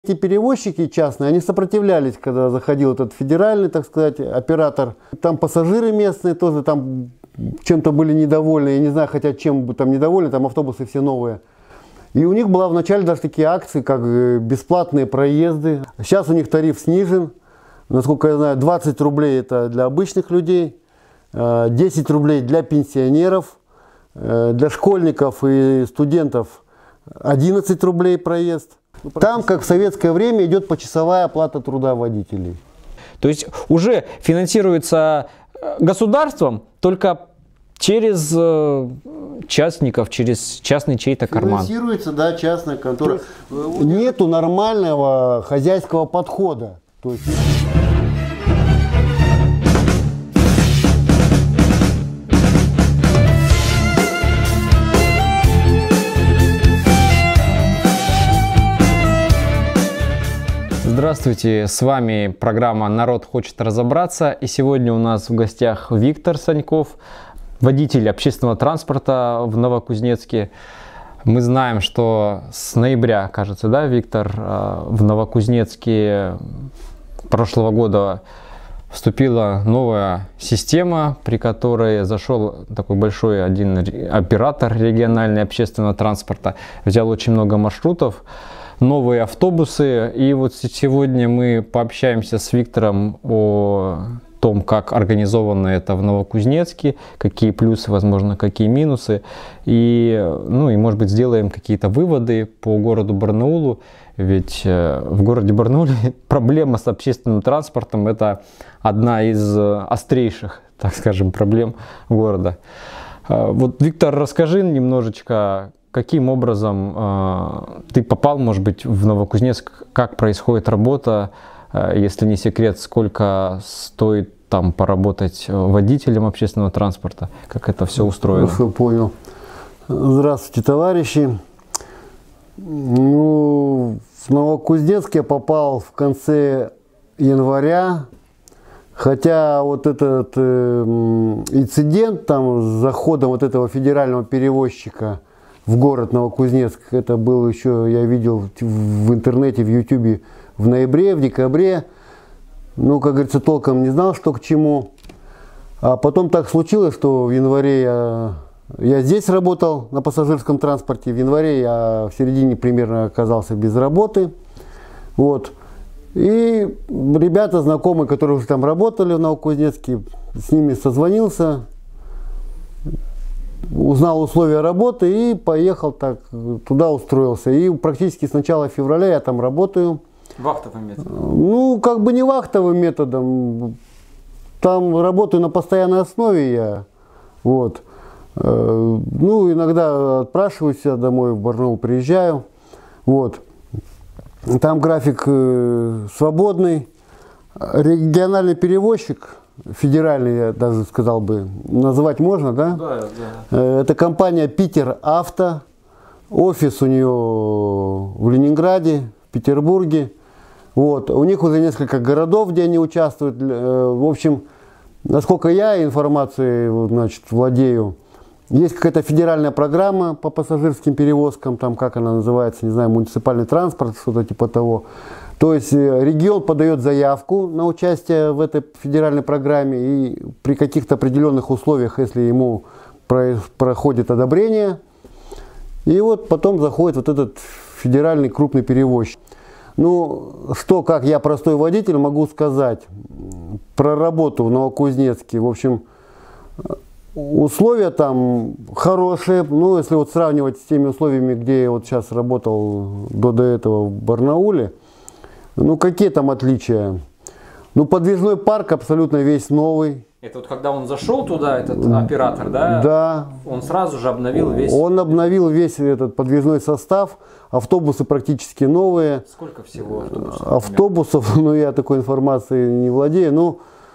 Эти перевозчики частные, они сопротивлялись, когда заходил этот федеральный, так сказать, оператор. Там пассажиры местные тоже там чем-то были недовольны. Я не знаю, хотя чем бы там недовольны, там автобусы все новые. И у них была вначале даже такие акции, как бесплатные проезды. Сейчас у них тариф снижен. Насколько я знаю, 20 рублей это для обычных людей, 10 рублей для пенсионеров, для школьников и студентов 11 рублей проезд. Там, как в советское время, идет почасовая оплата труда водителей. То есть уже финансируется государством только через частников, через частный чей-то карман. Финансируется, да, частная контора. Нету нормального хозяйского подхода. То есть... Здравствуйте, с вами программа «Народ хочет разобраться», и сегодня у нас в гостях Виктор Саньков, водитель общественного транспорта в Новокузнецке. Мы знаем, что с ноября, кажется, да, Виктор, в Новокузнецке прошлого года вступила новая система, при которой зашел такой большой один оператор региональный общественного транспорта, взял очень много маршрутов, новые автобусы. И вот сегодня мы пообщаемся с Виктором о том, как организовано это в Новокузнецке, какие плюсы, возможно, какие минусы. И, может быть, сделаем какие-то выводы по городу Барнаулу. Ведь в городе Барнауле проблема с общественным транспортом – это одна из острейших, так скажем, проблем города. Вот, Виктор, расскажи немножечко, каким образом ты попал, может быть, в Новокузнецк, как происходит работа, если не секрет, сколько стоит там поработать водителем общественного транспорта, как это все устроено? Хорошо, понял. Здравствуйте, товарищи. В Новокузнецк я попал в конце января, хотя вот этот инцидент там с заходом вот этого федерального перевозчика в город Новокузнецк, это был еще, я видел в интернете, в ютубе, в ноябре, в декабре. Как говорится, толком не знал, что к чему. А потом так случилось, что в январе я здесь работал на пассажирском транспорте. В январе я в середине примерно оказался без работы. Вот. И ребята, знакомые, которые уже там работали в Новокузнецке, с ними созвонился, узнал условия работы и поехал так, туда устроился. И практически с начала февраля я там работаю. Вахтовым методом? Как бы не вахтовым методом. Там работаю на постоянной основе я. Вот. Иногда отпрашиваюсь домой, в Барнаул приезжаю. Вот. Там график свободный. Региональный перевозчик, федеральный, я даже сказал бы, называть можно, да? Да. Это компания «Питер Авто». Офис у нее в Ленинграде, в Петербурге. Вот. У них уже несколько городов, где они участвуют. В общем, насколько я информацией, владею, есть какая-то федеральная программа по пассажирским перевозкам, там как она называется, не знаю, муниципальный транспорт, что-то типа того. То есть регион подает заявку на участие в этой федеральной программе, и при каких-то определенных условиях, если ему проходит одобрение, и вот потом заходит вот этот федеральный крупный перевозчик. Как я простой водитель могу сказать про работу в Новокузнецке. В общем, условия там хорошие. Если вот сравнивать с теми условиями, где я вот сейчас работал до этого в Барнауле, какие там отличия? Подвижной парк абсолютно весь новый. Это вот когда он зашел туда, этот оператор, да? Да. Он сразу же обновил весь... Он обновил весь этот подвижной состав. Автобусы практически новые. Сколько всего автобусов? Автобусов, я такой информацией не владею.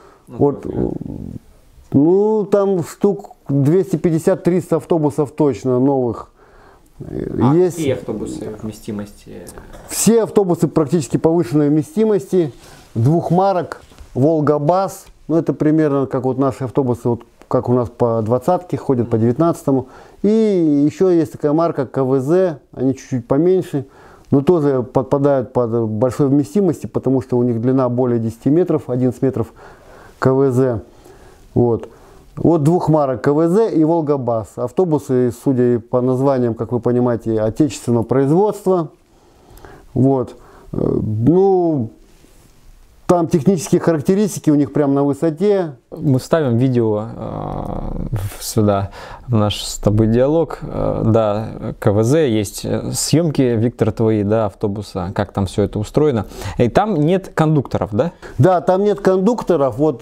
Там штук 250-300 автобусов точно новых. Есть... Какие автобусы вместимости? Все автобусы практически повышенной вместимости. Двухмарок, Волга-Бас. Это примерно как вот наши автобусы, вот как у нас по 20-ке ходят, по 19-му. И еще есть такая марка КВЗ, они чуть-чуть поменьше. но тоже подпадают под большой вместимости, потому что у них длина более 10 метров, 11 метров КВЗ. Вот. Вот двух марок КВЗ и Волгабас. Автобусы, судя по названиям, как вы понимаете, отечественного производства. Вот. Ну, там технические характеристики у них прям на высоте. Мы вставим видео сюда, в наш с тобой диалог. Да, КВЗ, есть съемки, Виктор, твои, да, автобуса, как там все это устроено. И там нет кондукторов, да? Да, там нет кондукторов. Вот,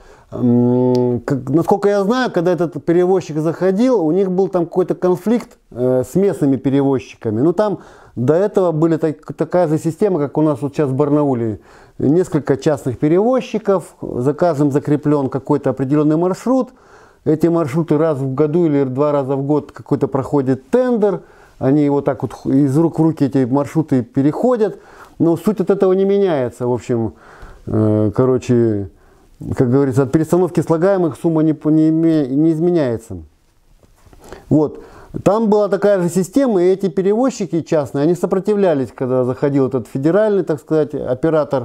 насколько я знаю, когда этот перевозчик заходил, у них был там какой-то конфликт с местными перевозчиками. Ну, там до этого были такая же система, как у нас вот сейчас в Барнауле. Несколько частных перевозчиков, за каждым закреплен какой-то определенный маршрут. Эти маршруты раз в году или 2 раза в год какой-то проходит тендер. Они вот так вот из рук в руки эти маршруты переходят. Но суть от этого не меняется. В общем, короче, как говорится, от перестановки слагаемых сумма не изменяется. Вот. Там была такая же система, и эти перевозчики частные, они сопротивлялись, когда заходил этот федеральный, так сказать, оператор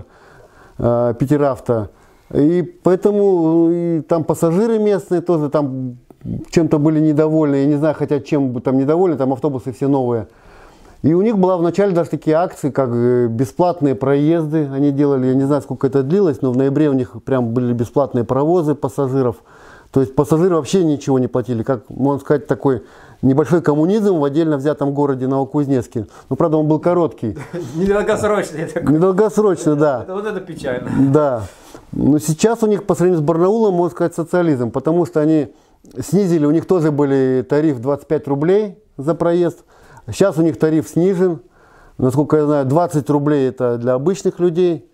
Питеравто. И поэтому и там пассажиры местные тоже там чем-то были недовольны. Я не знаю, хотя чем там недовольны, там автобусы все новые. И у них была вначале даже такие акции, как бесплатные проезды они делали. Я не знаю, сколько это длилось, но в ноябре у них прям были бесплатные провозы пассажиров. То есть пассажиры вообще ничего не платили. Как, можно сказать, такой небольшой коммунизм в отдельно взятом городе Новокузнецке. Ну, правда, он был короткий. Недолгосрочный. Недолгосрочный, да. Вот это печально. Да. Но сейчас у них по сравнению с Барнаулом, можно сказать, социализм. Потому что они снизили, у них тоже были тариф 25 рублей за проезд. Сейчас у них тариф снижен. Насколько я знаю, 20 рублей это для обычных людей,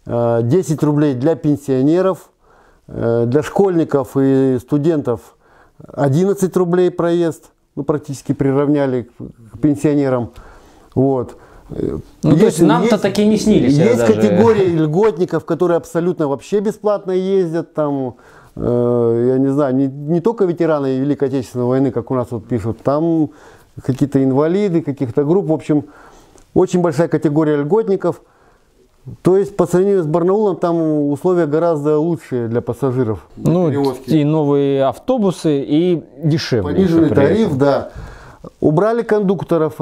10 рублей для пенсионеров, для школьников и студентов 11 рублей проезд. Ну, практически приравняли к пенсионерам. Вот. Ну, то есть нам-то такие не снились. Есть категории льготников, которые абсолютно вообще бесплатно ездят. Там, я не знаю, не только ветераны Великой Отечественной войны, как у нас вот пишут, там какие-то инвалиды, каких-то групп. В общем, очень большая категория льготников. То есть по сравнению с Барнаулом там условия гораздо лучшие для пассажиров. Ну, и новые автобусы, и дешевле. Пониженный тариф, да. Убрали кондукторов,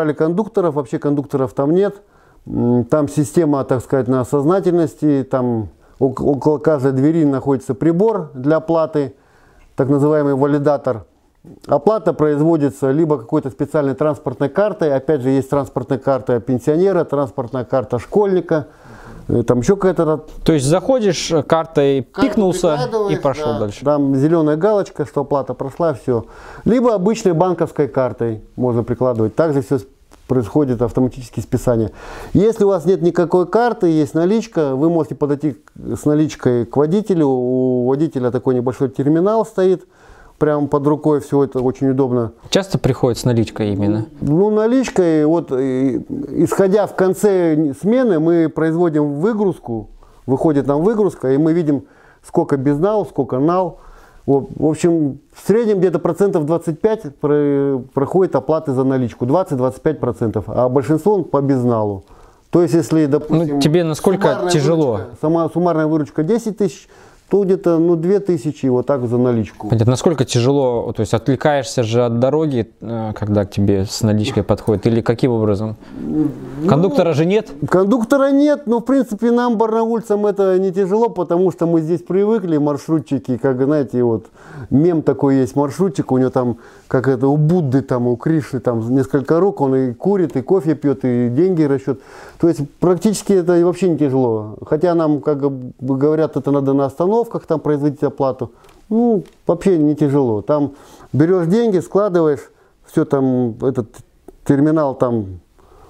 вообще кондукторов там нет. Там система, так сказать, на сознательности, там около каждой двери находится прибор для оплаты, так называемый валидатор. Оплата производится либо какой-то специальной транспортной картой, опять же есть транспортная карта пенсионера, транспортная карта школьника, там еще какая-то... То есть заходишь, картой пикнулся и пошел дальше. Там зеленая галочка, что оплата прошла, все. Либо обычной банковской картой можно прикладывать, также все происходит автоматически списание. Если у вас нет никакой карты, есть наличка, вы можете подойти с наличкой к водителю, у водителя такой небольшой терминал стоит, прямо под рукой, все это очень удобно. Часто приходит с наличкой именно? Ну, наличкой, вот, исходя в конце смены, мы производим выгрузку, выходит нам выгрузка, и мы видим, сколько безнал, сколько нал. Вот, в общем, в среднем где-то процентов 25 проходит оплаты за наличку, 20-25%, а большинство по безналу. То есть, если, допустим, ну, тебе насколько тяжело? Суммарная выручка 10 тысяч, то где-то 2000 вот так за наличку. Понятно. Насколько тяжело, то есть отвлекаешься же от дороги, когда к тебе с наличкой подходит, или каким образом? Кондуктора же нет? Кондуктора нет, но в принципе нам, барнаульцам, это не тяжело, потому что мы здесь привыкли, маршрутчики, как знаете, вот мем такой есть, маршрутчик, у него там, как это, у Будды, там, у Кришны, там несколько рук, он и курит, и кофе пьет, и деньги расчет. То есть практически это вообще не тяжело. Хотя нам, как говорят, это надо на остановках там производить оплату. Ну, вообще не тяжело. Там берешь деньги, складываешь, все там, этот терминал там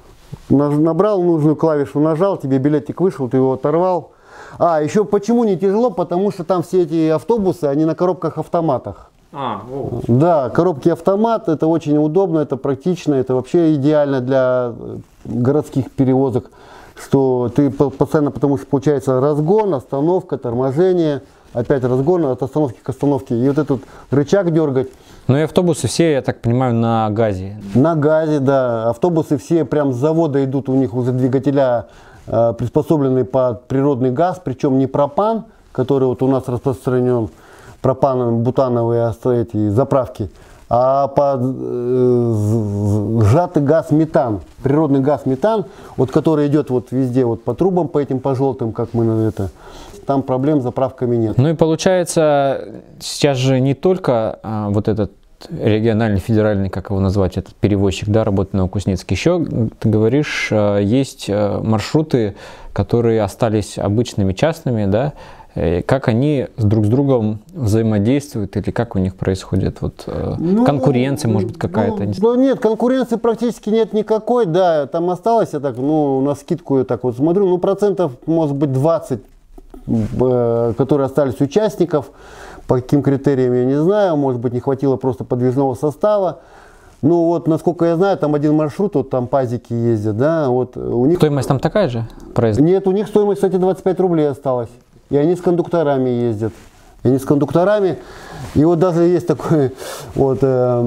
набрал нужную клавишу, нажал, тебе билетик вышел, ты его оторвал. А, еще почему не тяжело? Потому что там все эти автобусы, они на коробках-автоматах. Да, коробки автомат, это очень удобно, это практично, это вообще идеально для городских перевозок. что ты постоянно, потому что получается разгон, остановка, торможение, опять разгон от остановки к остановке. И вот этот рычаг дергать. Ну и автобусы все, я так понимаю, на газе. На газе, да. Автобусы все прям с завода идут, у них уже двигателя приспособленные под природный газ, причем не пропан, который вот у нас распространен, пропановые эти заправки, а под сжатый газ метан, природный газ метан, вот который идет вот везде вот по трубам, по этим, по желтым, как мы на это. Там проблем с заправками нет. Ну и получается, сейчас же не только вот этот региональный, федеральный, как его назвать, этот перевозчик, да, работает на Новокузнецке. Еще, ты говоришь, есть маршруты, которые остались обычными, частными, да, как они друг с другом взаимодействуют или как у них происходит вот, конкуренция, может быть, какая-то? Ну, нет, конкуренции практически нет никакой, да, там осталось, я так, ну, на скидку я так вот смотрю, ну, процентов, может быть, 20, которые остались участников, по каким критериям я не знаю, может быть, не хватило просто подвижного состава. Ну вот, насколько я знаю, там один маршрут, вот там пазики ездят, да, вот у них... Стоимость там такая же? Проезд? Нет, у них стоимость, кстати, 25 рублей осталась. И они с кондукторами ездят. И они с кондукторами. И вот даже есть такой, вот,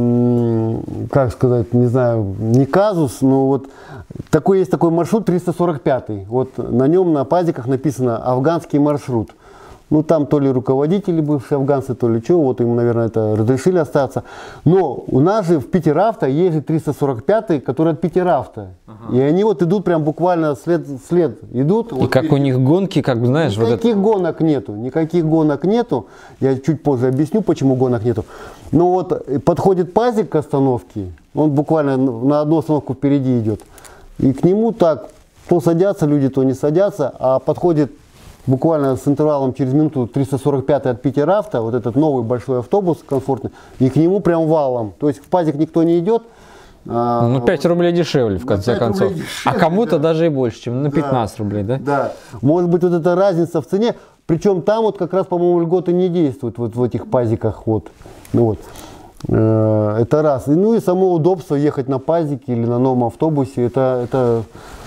как сказать, не знаю, не казус, но вот есть такой маршрут 345. Вот на нем на пазиках написано «Афганский маршрут». Ну, там то ли руководители бывшие афганцы, то ли что, вот им, наверное, это разрешили остаться. Но у нас же в Питеравто есть же 345-й, который от Питеравто. Ага. И они вот идут прям буквально след идут. И вот как у них гонки, как бы, знаешь, никаких гонок нету, никаких гонок нету. Я чуть позже объясню, почему гонок нету. Но вот подходит пазик к остановке, он буквально на одну остановку впереди идет. И к нему так, то садятся люди, то не садятся, а подходит буквально с интервалом через минуту 345 от Питеравто, вот этот новый большой автобус комфортный, и к нему прям валом. То есть в пазик никто не идет. Ну, 5 рублей дешевле, в конце концов. Дешевле, а кому-то даже и больше, чем на 15 рублей, да? Да. Может быть, вот эта разница в цене. Причем там вот как раз, по-моему, льготы не действуют вот в этих пазиках. Вот. Ну, вот. Это раз. Ну и само удобство ехать на пазике или на новом автобусе, это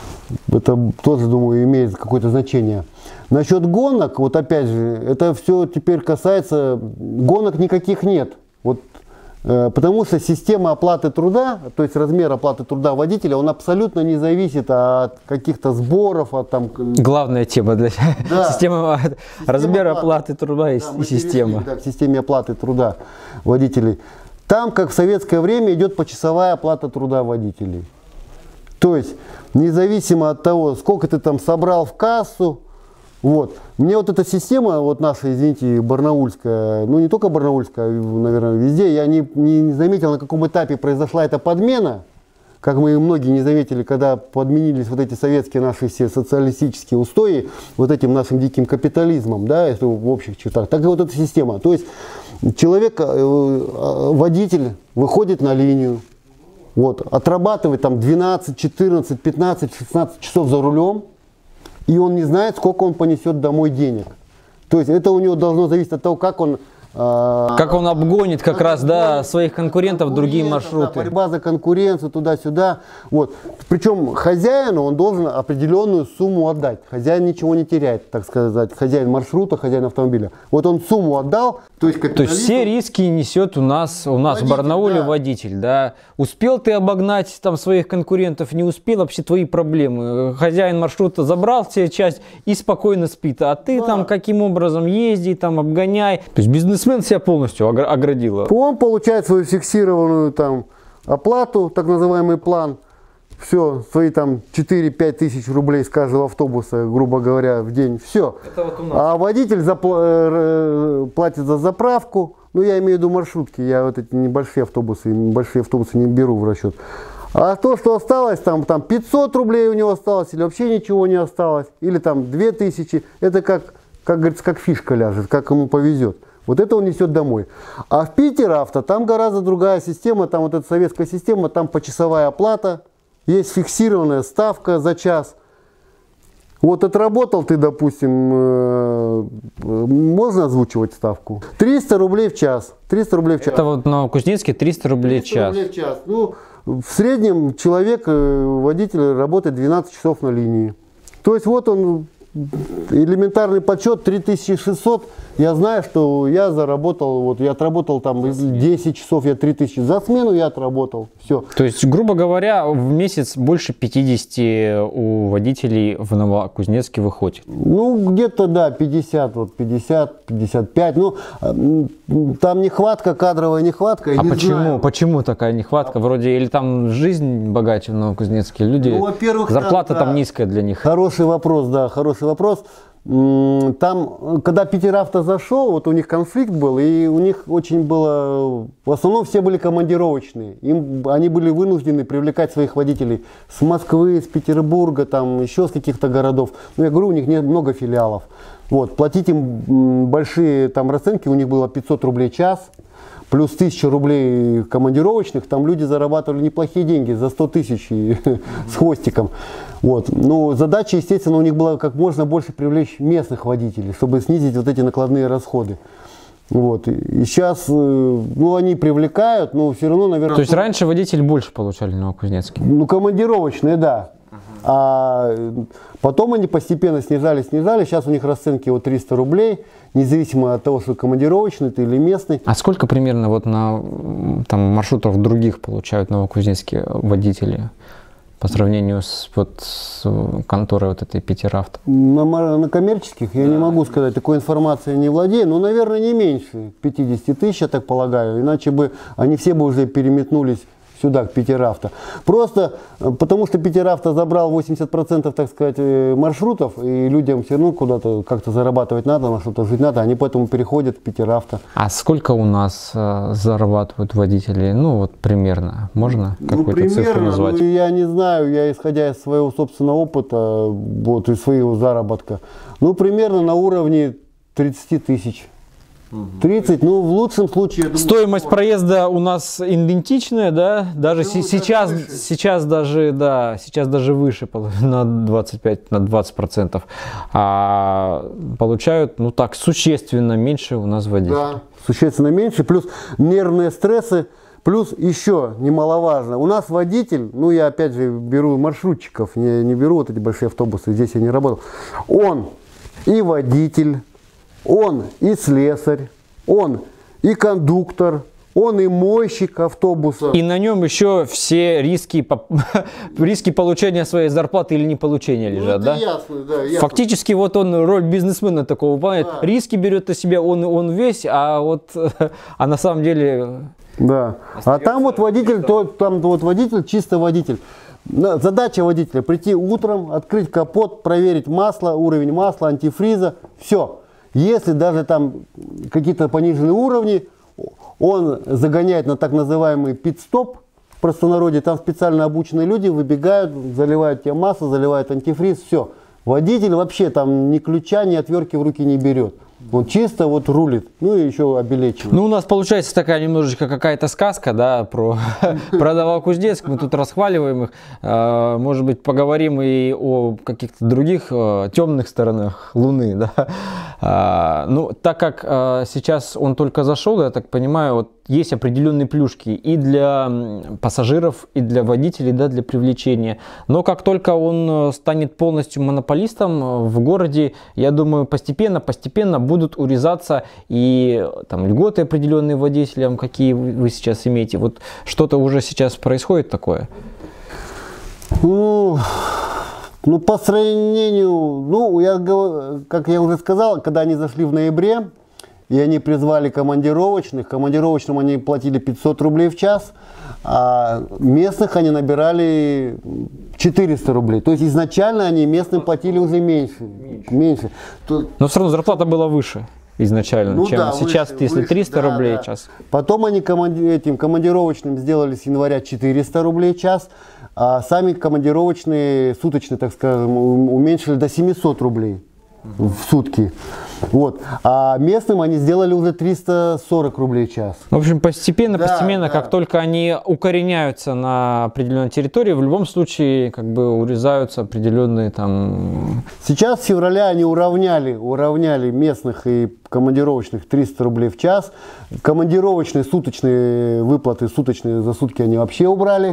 тоже, думаю, имеет какое-то значение. Насчет гонок, вот опять же, это все теперь касается, гонок никаких нет. Вот, потому что система оплаты труда, то есть размер оплаты труда водителя, он абсолютно не зависит от каких-то сборов. От, там... Главная тема для системы размера оплаты труда и система. Да, в системе оплаты труда водителей. Там, как в советское время, идет почасовая оплата труда водителей. То есть, независимо от того, сколько ты там собрал в кассу, вот. Мне вот эта система, вот наша, извините, барнаульская, ну не только барнаульская, наверное, везде, я не заметил, на каком этапе произошла эта подмена, как мы многие не заметили, когда подменились вот эти советские наши все социалистические устои вот этим нашим диким капитализмом, да, это в общих чертах. Так и вот эта система. То есть человек, водитель выходит на линию, вот, отрабатывает там 12, 14, 15, 16 часов за рулем, и он не знает, сколько он понесет домой денег. То есть это у него должно зависеть от того, как он обгонит как раз, да, своих конкурентов, другие маршруты. Да, борьба за конкуренцию, туда-сюда. Вот. Причем хозяину он должен определенную сумму отдать. Хозяин ничего не теряет, так сказать. Хозяин маршрута, хозяин автомобиля. Вот он сумму отдал. То есть все риски несет у нас водитель, в Барнауле, да. Водитель. Да. Успел ты обогнать там своих конкурентов, не успел, вообще твои проблемы. Хозяин маршрута забрал себе часть и спокойно спит. А ты там каким образом езди, там обгоняй. То есть бизнесмен себя полностью оградил. Он получает свою фиксированную там оплату, так называемый план. Все, свои там 4-5 тысяч рублей с каждого автобуса, грубо говоря, в день. Все. Вот а водитель платит за заправку. Ну, я имею в виду маршрутки. Я вот эти небольшие автобусы не беру в расчет. А то, что осталось, там 500 рублей у него осталось, или вообще ничего не осталось, или там 2000, это как говорится, как фишка ляжет, как ему повезет. Вот это он несет домой. А в Питеравто там гораздо другая система, там вот эта советская система, там почасовая оплата, есть фиксированная ставка за час. Вот отработал ты, допустим, можно озвучивать ставку? 300 рублей в час. 300 рублей в час. Это вот на Кузнецке 300 рублей в час. 300 рублей в час. Ну, в среднем человек, водитель, работает 12 часов на линии. То есть вот он, элементарный подсчет 3600. Я знаю, что я заработал, вот я отработал там 10 часов, я 3000. За смену я отработал. Все. То есть, грубо говоря, в месяц больше 50 у водителей в Новокузнецке выходит. Ну, где-то, да, 50, вот 50, 55. Ну, там нехватка, кадровая нехватка. А почему? Почему такая нехватка? Вроде, или там жизнь богаче в Новокузнецке? Люди, ну, во-первых, зарплата там низкая для них. Хороший вопрос, да, хороший вопрос. Там, когда Питеравто зашел, вот у них конфликт был, и у них очень было, в основном все были командировочные. Они были вынуждены привлекать своих водителей с Москвы, с Петербурга, там еще с каких-то городов. Ну, я говорю, у них нет много филиалов. Вот, платить им большие там расценки, у них было 500 рублей в час. Плюс 1000 рублей командировочных, там люди зарабатывали неплохие деньги, за 100 тысяч с хвостиком. Вот. Ну, задача, естественно, у них была как можно больше привлечь местных водителей, чтобы снизить вот эти накладные расходы. Вот. И сейчас, ну, они привлекают, но все равно, наверное... То есть раньше водители больше получали в Новокузнецке? Ну, командировочные, да. А потом они постепенно снижали. Сейчас у них расценки вот 300 рублей, независимо от того, что командировочный ты или местный. А сколько примерно вот на там, маршрутах других получают новокузнецкие водители по сравнению с конторой вот этой Питеравто? На коммерческих я не могу сказать, такой информацией не владею, но, наверное, не меньше 50 тысяч, я так полагаю, иначе бы они все бы уже переметнулись сюда, к Питеравто. Просто потому что Питеравто забрал 80%, так сказать, маршрутов, и людям все равно куда-то как-то зарабатывать надо, на что-то жить надо, они поэтому переходят в Питеравто. А сколько у нас зарабатывают водители? Ну, вот примерно. Можно какую-то цифру назвать? Ну, я не знаю, я исходя из своего собственного опыта, вот, из своего заработка, ну, примерно на уровне 30 тысяч. 30, ну в лучшем случае... Думаю, стоимость проезда у нас идентичная, да? Даже сейчас даже выше на 25-20%. А получают, ну так, существенно меньше у нас водителей. Да, существенно меньше, плюс нервные стрессы. Плюс еще немаловажно, у нас водитель, ну я опять же беру маршрутчиков, не беру вот эти большие автобусы, здесь я не работал. Он и водитель, он и слесарь, он и кондуктор, он и мойщик автобуса. И на нем еще все риски получения своей зарплаты или не получения лежат, ну, да? Ясно, да, ясно. Фактически вот он роль бизнесмена такого выполняет. Да. Риски берет на себя он весь, а на самом деле... Да. А там вот водитель, чисто водитель. Задача водителя прийти утром, открыть капот, проверить масло, уровень масла, антифриза, все. Если даже там какие-то пониженные уровни, он загоняет на так называемый пит-стоп, в простонародье, там специально обученные люди выбегают, заливают тебе масло, заливают антифриз, все. Водитель вообще там ни ключа, ни отвертки в руки не берет. Он чисто вот рулит, ну и еще обелечивает. Ну, у нас получается такая немножечко какая-то сказка, да, про Новокузнецк. Мы тут расхваливаем их. Может быть, поговорим и о каких-то других темных сторонах Луны, да. Ну, так как сейчас он только зашел, я так понимаю, вот есть определенные плюшки и для пассажиров, и для водителей, да, для привлечения. Но как только он станет полностью монополистом в городе, я думаю, постепенно будут урезаться и там льготы определенные водителям, какие вы сейчас имеете. Вот что-то уже сейчас происходит такое? Ну, по сравнению, как я уже сказал, когда они зашли в ноябре, и они призвали командировочных. Командировочным они платили 500 рублей в час, а местных они набирали 400 рублей. То есть изначально они местным платили уже меньше. Но все равно зарплата была выше изначально, ну, чем да, сейчас, выше, если 300 рублей в час. Потом они этим командировочным сделали с января 400 рублей в час, а сами командировочные, суточные, так скажем, уменьшили до 700 рублей в сутки. Вот. А местным они сделали уже 340 рублей в час. В общем, постепенно, как только они укореняются на определенной территории, в любом случае как бы урезаются определенные там... Сейчас с февраля они уравняли местных и командировочных 300 рублей в час. Командировочные суточные выплаты, суточные за сутки они вообще убрали.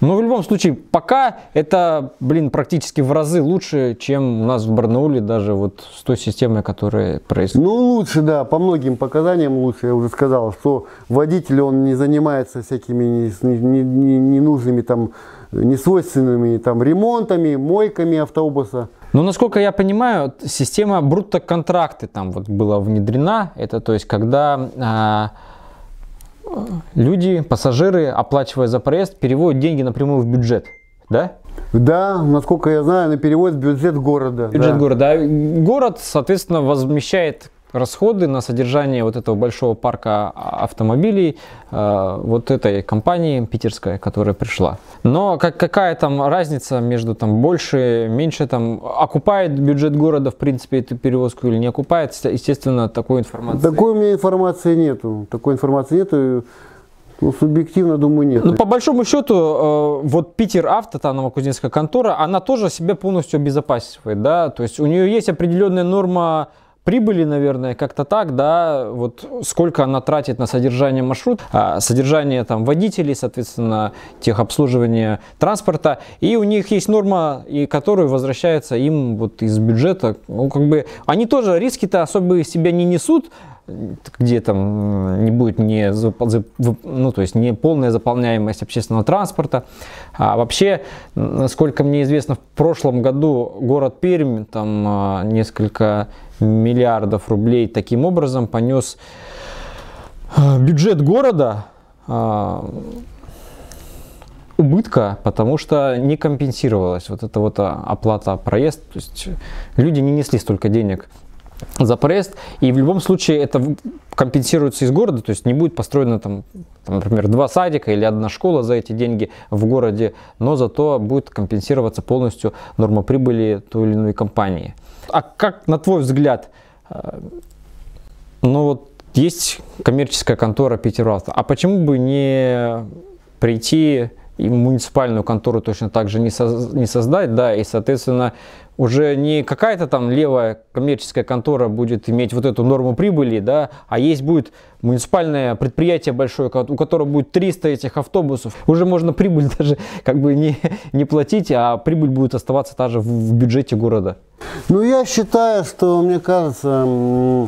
Но в любом случае, пока это, практически в разы лучше, чем у нас в Барнауле, даже вот с той системой, которая происходит. Ну, лучше, да, по многим показаниям лучше. Я уже сказал, что водитель, он не занимается всякими ненужными, там, несвойственными там, ремонтами, мойками автобуса. Ну, насколько я понимаю, система брутто-контракты там вот была внедрена. Это, то есть, когда люди, пассажиры, оплачивая за проезд, переводят деньги напрямую в бюджет, да? Да, насколько я знаю, на перевод в бюджет города. Бюджет города. А город, соответственно, возмещает расходы на содержание вот этого большого парка автомобилей вот этой компании питерской, которая пришла. Но какая там разница между там больше, меньше, там окупает бюджет города в принципе эту перевозку или не окупает, естественно, такой информации. Такой у меня информации нету. Такой информации нету. Ну, субъективно, думаю, нет. Ну, по большому счету, вот Питер Авто, та новокузнецкая контора, она тоже себя полностью обезопасивает, да, то есть у нее есть определенная норма прибыли, наверное, как-то так, да, вот сколько она тратит на содержание маршрута, содержание там водителей, соответственно, техобслуживание транспорта, и у них есть норма, и которая возвращается им вот из бюджета, ну, как бы, они тоже риски-то особо из себя не несут, где там не будет ну, то есть не полная заполняемость общественного транспорта. А вообще, насколько мне известно, в прошлом году город Пермь там несколько миллиардов рублей таким образом понес бюджет города убытка, потому что не компенсировалась вот эта вот оплата проезда. То есть люди не несли столько денег за проезд, и в любом случае это компенсируется из города, то есть не будет построено там, например, 2 садика или 1 школа за эти деньги в городе, но зато будет компенсироваться полностью норма прибыли той или иной компании. А как, на твой взгляд, ну вот есть коммерческая контора Питеравто, а почему бы не прийти и муниципальную контору точно так же не создать, да, и, соответственно, уже не какая-то там левая коммерческая контора будет иметь вот эту норму прибыли, да, а есть будет муниципальное предприятие большое, у которого будет 300 этих автобусов. Уже можно прибыль даже как бы не платить, а прибыль будет оставаться также в бюджете города. Ну, я считаю, что, мне кажется,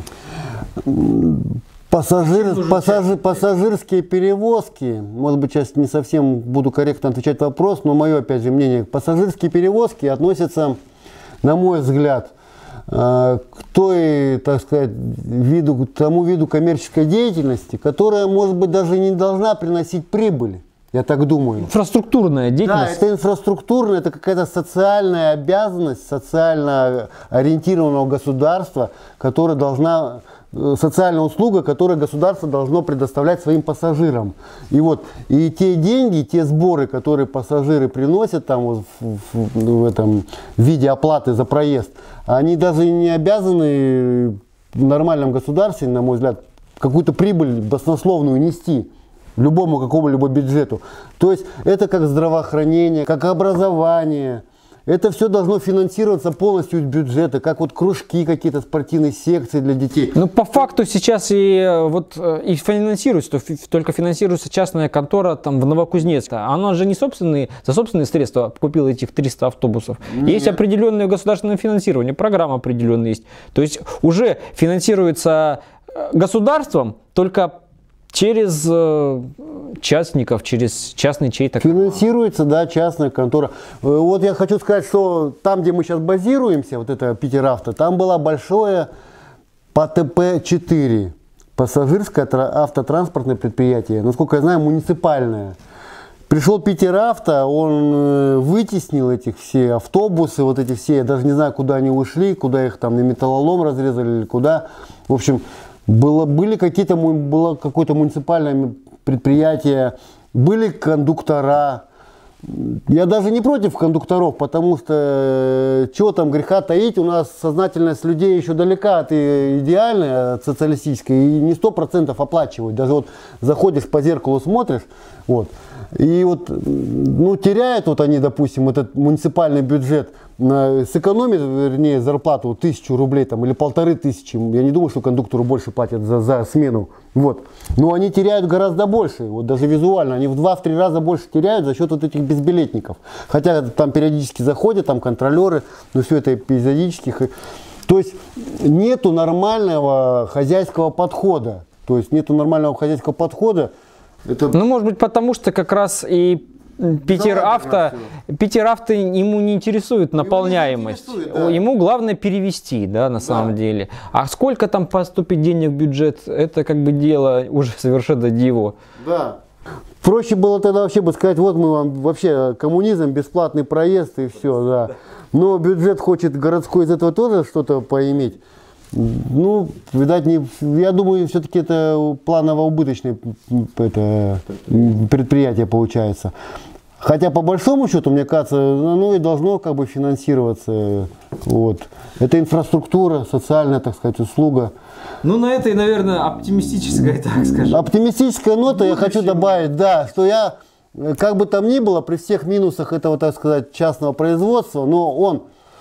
пассажирские перевозки, может быть, сейчас не совсем буду корректно отвечать на вопрос, но мое, опять же, мнение, пассажирские перевозки относятся, на мой взгляд, к той, так сказать, тому виду коммерческой деятельности, которая, может быть, даже не должна приносить прибыль. Я так думаю. Инфраструктурная деятельность. Да, это инфраструктурная, это какая-то социальная обязанность, социально ориентированного государства, которая должна, социальная услуга, которую государство должно предоставлять своим пассажирам. И вот, и те деньги, те сборы, которые пассажиры приносят там вот в этом виде оплаты за проезд, они даже не обязаны в нормальном государстве, на мой взгляд, какую-то прибыль баснословную нести любому какому-либо бюджету. То есть это как здравоохранение, как образование. Это все должно финансироваться полностью из бюджета, как вот кружки какие-то, спортивные секции для детей. Ну, по факту сейчас и финансируется, только финансируется частная контора там в Новокузнецке. Она же не за собственные средства купила этих 300 автобусов. Нет. Есть определенное государственное финансирование, программа определенная есть. То есть уже финансируется государством, только через частников, через частный чей-то. Финансируется, да, частная контора. Вот я хочу сказать, что там, где мы сейчас базируемся, вот это Питеравто, там было большое ПТП-4, пассажирское автотранспортное предприятие, насколько я знаю, муниципальное. Пришел Питеравто, он вытеснил этих все автобусы, вот эти все, я даже не знаю, куда они ушли, куда их там на металлолом разрезали или куда. В общем, было какое-то муниципальное предприятие, были кондуктора. Я даже не против кондукторов, потому что чего там греха таить, у нас сознательность людей еще далека от идеальной, от социалистической, и не 100% оплачивают. Даже вот заходишь по зеркалу, смотришь, вот, и вот, ну, теряют вот они, допустим, этот муниципальный бюджет сэкономит, вернее, зарплату 1000 рублей там, или 1500, я не думаю, что кондуктору больше платят за смену. Вот. Но они теряют гораздо больше, вот даже визуально, они в 2-3 раза больше теряют за счет вот этих безбилетников. Хотя там периодически заходят, там контролеры, но все это эпизодических. То есть нету нормального хозяйского подхода. Это, ну, может быть, потому что как раз и Питер Авто ему не интересует наполняемость. Да. Ему главное перевести, да, на самом деле. А сколько там поступит денег в бюджет, это как бы дело уже совершенно диво. Да. Проще было тогда вообще бы сказать, вот мы вам вообще коммунизм, бесплатный проезд и все, да. Но бюджет хочет городской из этого тоже что-то поиметь. Ну, видать, я думаю, все-таки это планово-убыточное предприятие получается. Хотя, по большому счету, мне кажется, оно и должно как бы финансироваться. Вот. Это инфраструктура, социальная, так сказать, услуга. Ну, на этой, наверное, оптимистическая, так скажем. Оптимистическая нота я хочу добавить, да, что я, как бы там ни было, при всех минусах этого, так сказать, частного производства, но он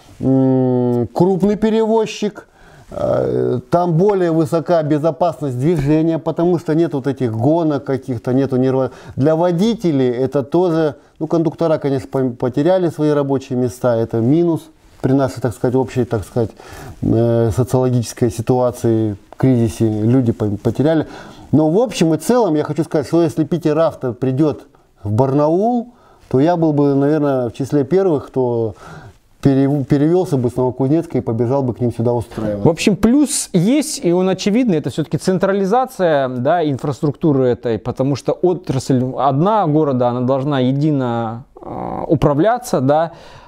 крупный перевозчик, там более высока безопасность движения, потому что нет вот этих гонок каких-то, нету нервов. Для водителей это тоже, ну, кондуктора, конечно, потеряли свои рабочие места, это минус при нашей, так сказать, общей, так сказать, социологической ситуации, кризисе, люди потеряли. Но в общем и целом я хочу сказать, что если Питер Авто придет в Барнаул, то я был бы, наверное, в числе первых, кто перевелся бы с Новокузнецка и побежал бы к ним сюда устраиваться. В общем, плюс есть, и он очевидный, это все-таки централизация, да, инфраструктуры этой, потому что отрасль одна города, она должна едино управляться, да,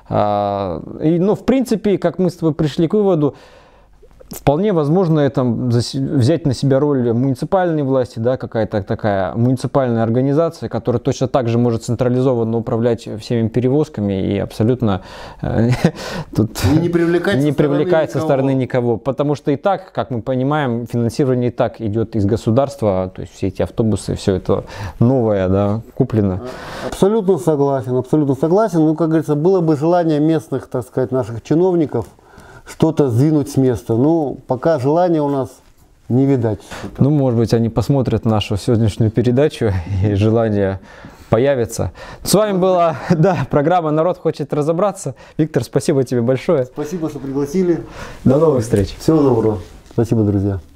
но в принципе, как мы с тобой пришли к выводу, вполне возможно это взять на себя роль муниципальной власти, да, какая-то такая муниципальная организация, которая точно так же может централизованно управлять всеми перевозками и абсолютно тут не привлекать со стороны никого. Потому что и так, как мы понимаем, финансирование и так идет из государства, то есть все эти автобусы, все это новое, да, куплено. Абсолютно согласен, абсолютно согласен. Ну, как говорится, было бы желание местных, так сказать, наших чиновников что-то сдвинуть с места. Ну, пока желания у нас не видать. Ну, может быть, они посмотрят нашу сегодняшнюю передачу и желание появится. С вами была, да, программа «Народ хочет разобраться». Виктор, спасибо тебе большое. Спасибо, что пригласили. До новых встреч. Всего доброго. Спасибо, друзья.